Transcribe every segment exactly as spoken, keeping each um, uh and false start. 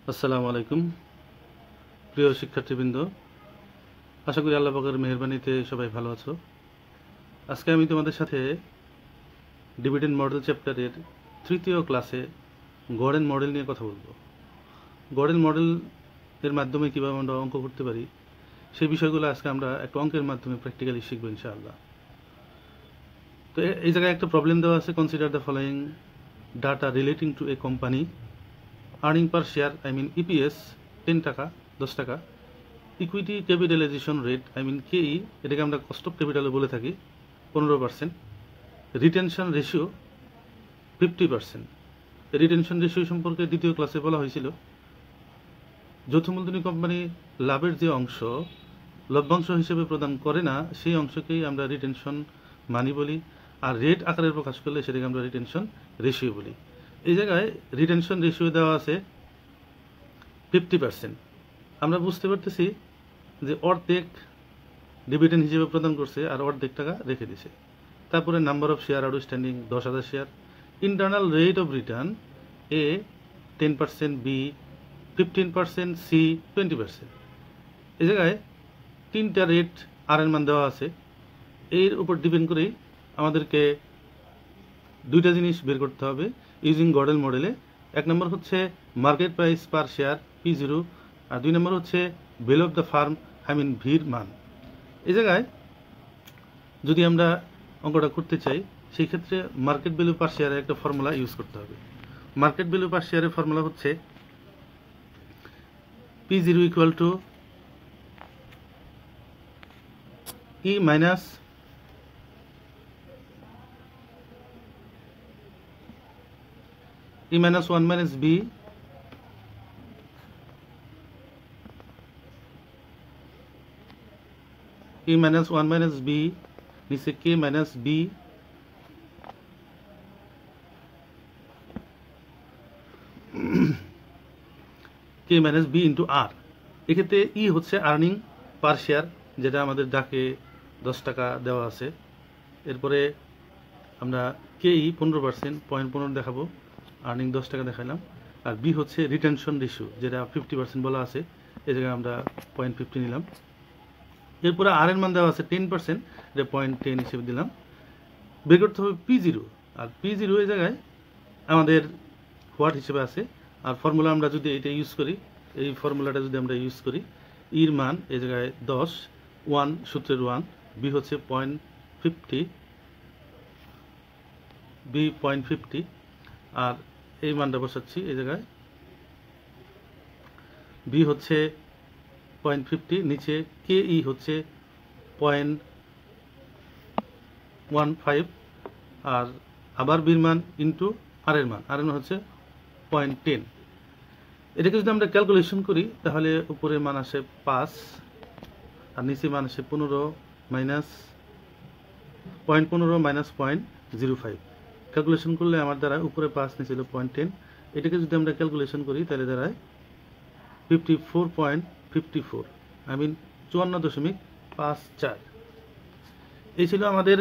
আসসালামু আলাইকুম প্রিয় শিক্ষার্থীবৃন্দ, আশা করি আল্লাহ পাকের মেহেরবানিতে সবাই ভালো আছো। আজকে আমি তোমাদের সাথে ডিভিডেন্ড মডেল চ্যাপ্টারের তৃতীয় ক্লাসে গড়েন মডেল নিয়ে কথা বলবো। গড়েন মডেল এর মাধ্যমে কীভাবে আমরা অঙ্ক করতে পারি সেই বিষয়গুলো আজকে আমরা একটা অঙ্কের মাধ্যমে প্র্যাকটিক্যালি শিখবো ইনশাআল্লাহ। তো এই জায়গায় একটা প্রবলেম দেওয়া আছে, consider the following data relating to a company earning per share I mean EPS ten টাকা দশ টাকা, equity capitalisation rate I mean K, এটাকে আমরা কস্ট অফ ক্যাপিটালও বলে থাকি, পনেরো percent, retention ratio fifty percent. Retention ratio সম্পর্কে দ্বিতীয় ক্লাসে বলা হয়েছিল যৌথ মূলধনী কোম্পানি লাভের যে অংশ লভ্যাংশ হিসেবে প্রদান করে না সেই অংশকেই আমরা রিটেনশন মানি বলি, আর রেট আকারে প্রকাশ করলে সেটাকে আমরা রিটেনশন রেশিও বলি। এই জায়গায় রিটেনশন রেশিও দেওয়া আছে ফিফটি পার্সেন্ট। আমরা বুঝতে পারতেছি যে অর্ধেক ডিভিডেন্ড হিসেবে প্রদান করছে আর অর্ধেক টাকা রেখে দিছে। তারপরে নাম্বার অফ শেয়ার আউটস্ট্যান্ডিং দশ হাজার share, internal rate of return A ten percent, B fifteen percent, C twenty percent. এই জায়গায় তিনটা রেট আর এর মান দেওয়া আছে। এর উপর ডিপেন্ড করেই আমাদেরকে দুইটা জিনিস বের করতে হবে ইউজিং গডেল মডেলে। এক নম্বর হচ্ছে market price per share P zero, আর দুই নম্বর হচ্ছে value of the firm I mean ভির মান। এই জায়গায় যদি আমরা অঙ্কটা করতে চাই সেই ক্ষেত্রে মার্কেট ভ্যালু পার শেয়ারের একটা ফর্মুলা ইউজ করতে হবে। মার্কেট ভ্যালু পার শেয়ারের ফর্মুলা হচ্ছে P zero equal to E minus E minus one minus B E minus one minus B নিচে K minus B K minus B into R। এক্ষেত্রে E হচ্ছে earning per share, যেটা আমাদের ডাকে দশ টাকা দেওয়া আছে। এরপরে আমরা কে ই পনেরো পার্সেন্ট পয়েন্ট পনেরো দেখাবো, আর্নিং দশ টাকা দেখালাম। আর বি হচ্ছে রিটেনশন রেশিও, যেটা ফিফটি পার্সেন্ট বলা আছে, এই জায়গায় আমরা পয়েন্ট ফিফটি নিলাম। এরপরে আর এর মান দেওয়া আছে টেন পার্সেন্ট, এটা পয়েন্ট টেন হিসেবে দিলাম। বের করতে হবে পি জিরো, আর পি জিরো এই জায়গায় আমাদের হোয়াট হিসেবে আছে। আর ফর্মুলা আমরা যদি এটা ইউজ করি, এই ফর্মুলাটা যদি আমরা ইউজ করি, ইর মান এই জায়গায় দশ, ওয়ান সূত্রের ওয়ান, বি হচ্ছে point fifty, B point fifty, আর এই মানটা বসাচ্ছি এই জায়গায়। বি হচ্ছে পয়েন্ট ফিফটি, নিচে কে ই হচ্ছে পয়েন্ট ওয়ান ফাইভ, আর আবার বির মান ইন্টু আর এর মান, আর এর মান হচ্ছে পয়েন্ট টেন। এটাকে যদি আমরা ক্যালকুলেশন করি তাহলে উপরের মান আসে পাঁচ, আর নিচে মান আসে পনেরো মাইনাস পয়েন্ট পনেরো minus point zero five. Calculation করলে আমার দ্বারা উপরে পাঁচ নিয়েছিল পয়েন্ট টেন, এটাকে যদি আমরা ক্যালকুলেশন করি তাহলে দাঁড়ায় fifty four point fifty four I mean চুয়ান্ন দশমিক পাঁচ চার। এই ছিল আমাদের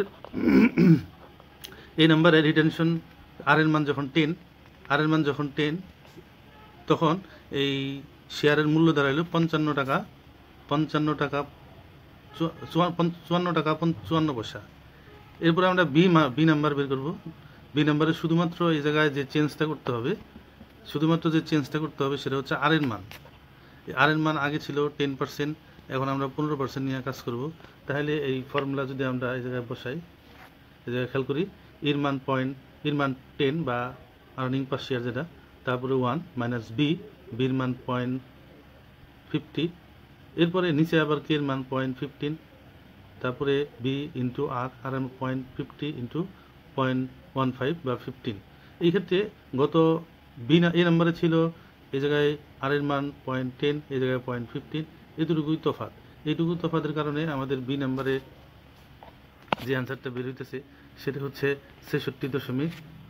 এই নাম্বারে রিটেনশন। আর এর মান যখন টেন আর এর মান যখন টেন তখন এই শেয়ারের মূল্য দাঁড়াইল পঞ্চান্ন টাকা পঞ্চান্ন টাকা চুয়ান্ন টাকা চুয়ান্ন পয়সা। এরপরে আমরা বি বি নাম্বার বের করব। বি নাম্বারে শুধুমাত্র এই জায়গায় যে চেঞ্জটা করতে হবে শুধুমাত্র যে চেঞ্জটা করতে হবে সেটা হচ্ছে আর এর মান। আর এর মান আগে ছিল টেন পার্সেন্ট, এখন আমরা পনেরো পার্সেন্ট নিয়ে কাজ করব। তাহলে এই ফর্মুলা যদি আমরা এই জায়গায় বসাই, এই জায়গায় খেয়াল করি, এর মান পয়েন্ট এর মান টেন বা আর্নিং পার শেয়ার যেটা, তারপরে ওয়ান মাইনাস বি, বির মান পয়েন্ট ফিফটি, এরপরে নিচে আবার কে এর মান পয়েন্ট ফিফটিন, তারপরে B into R R M point fifty into point one five বা ফিফটিন। এই ক্ষেত্রে গত বি না এই নাম্বারে ছিল এই জায়গায় আর এর মান পয়েন্ট টেন, এই জায়গায় পয়েন্ট ফিফটিন, এতটুকুই তফাৎ। এইটুকু তফাতের কারণে আমাদের বি নাম্বারে যে অ্যান্সারটা বের হইতেছে সেটা হচ্ছে ছেষট্টি দশমিক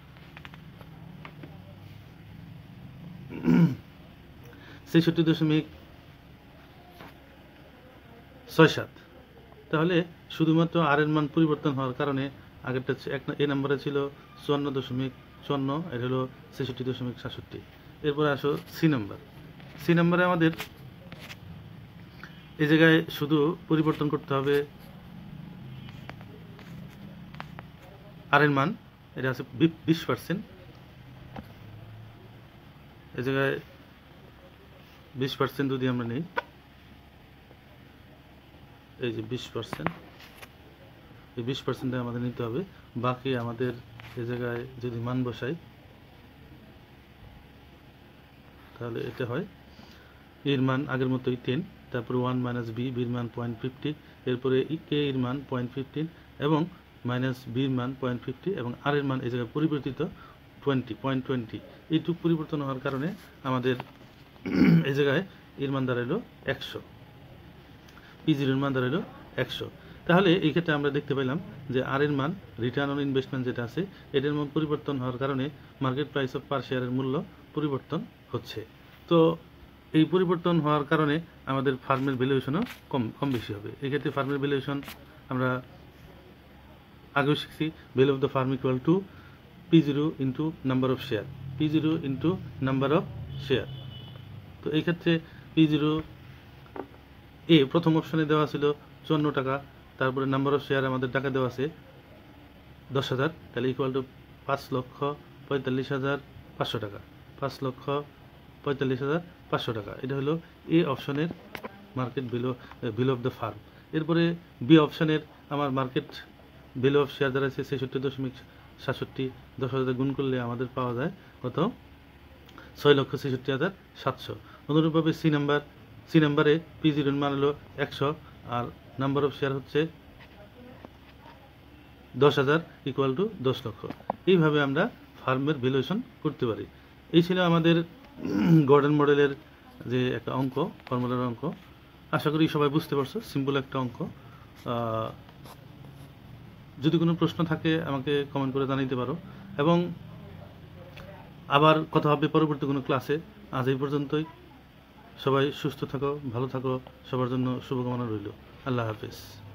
ছেষট্টি দশমিক ছয় সাত। তাহলে শুধুমাত্র আর এর মান পরিবর্তন হওয়ার কারণে আগেরটা এক এই নাম্বারে ছিল চুয়ান্ন দশমিক চুয়ান্ন, এটা হলো ছেষট্টি দশমিক সাতষট্টি। এরপরে আসো সি নাম্বার। সি নাম্বারে আমাদের এই জায়গায় শুধু পরিবর্তন করতে হবে আর এর মান, এটা আছে বিশ পার্সেন্ট। এই জায়গায় বিশ পার্সেন্ট যদি আমরা নিই, এই যে বিশ পার্সেন্ট, এই বিশ পার্সেন্টে আমাদের নিতে হবে। বাকি আমাদের এই জায়গায় যদি মান বসাই তাহলে এটা হয় এর মান আগের মতোই টেন, তারপরে ওয়ান মাইনাস বি, বির মান পয়েন্ট ফিফটি, এরপরে এ এর মান পয়েন্ট ফিফটিন এবং মাইনাস বির মান পয়েন্ট ফিফটি এবং আর এর মান এই জায়গায় পরিবর্তিত টোয়েন্টি পয়েন্ট টোয়েন্টি। এইটুকু পরিবর্তন হওয়ার কারণে আমাদের এই জায়গায় এর মান দাঁড়ালো একশো, পি জিরোর মান দাঁড়ালো একশো। তাহলে এই ক্ষেত্রে আমরা দেখতে পেলাম যে আর এর মান, রিটার্ন অন ইনভেস্টমেন্ট যেটা আছে, এটার মান পরিবর্তন হওয়ার কারণে মার্কেট প্রাইস অফ পার শেয়ারের মূল্য পরিবর্তন হচ্ছে। তো এই পরিবর্তন হওয়ার কারণে আমাদের ফার্মের ভ্যালুয়েশনও কম কম বেশি হবে। এক্ষেত্রে ফার্মের ভ্যালুয়েশন আমরা আগেও শিখছি, value of the firm equal to P zero into number of share, P zero into number of share. তো এই ক্ষেত্রে পি জিরো এ প্রথম অপশনে দেওয়া ছিল চুয়ান্ন টাকা, তারপরে নাম্বার অফ শেয়ার আমাদের টাকা দেওয়া আছে দশ হাজার, তাহলে ইকুয়াল টু পাঁচ লক্ষ পঁয়তাল্লিশ হাজার পাঁচশো টাকা, পাঁচ লক্ষ পঁয়তাল্লিশ হাজার পাঁচশো টাকা। এটা হলো এ অপশনের market value value of the firm. এরপরে বি অপশনের আমার মার্কেট ভ্যালু অফ শেয়ার দ্বারা আছে ছেষট্টি দশমিক সাতষট্টি, দশ হাজার গুণ করলে আমাদের পাওয়া যায় কত, ছয় লক্ষ ছেষট্টি হাজার সাতশো। অনুরূপভাবে সি নাম্বার, সি নাম্বারে পি জিরোর মান হলো একশো আর নাম্বার অফ শেয়ার হচ্ছে দশ হাজার ইকুয়াল টু দশ লক্ষ। এইভাবে আমরা ফার্মের ভ্যালুয়েশন করতে পারি। এই ছিল আমাদের গর্ডন মডেলের যে একটা অঙ্ক, ফর্মুলার অঙ্ক। আশা করি সবাই বুঝতে পারছো, সিম্পল একটা অঙ্ক। যদি কোনো প্রশ্ন থাকে আমাকে কমেন্ট করে জানাইতে পারো এবং আবার কথা হবে পরবর্তী কোনো ক্লাসে। আজ এই পর্যন্তই। সবাই সুস্থ থাকো, ভালো থাকো, সবার জন্য শুভকামনা রইল। আল্লাহ হাফেজ।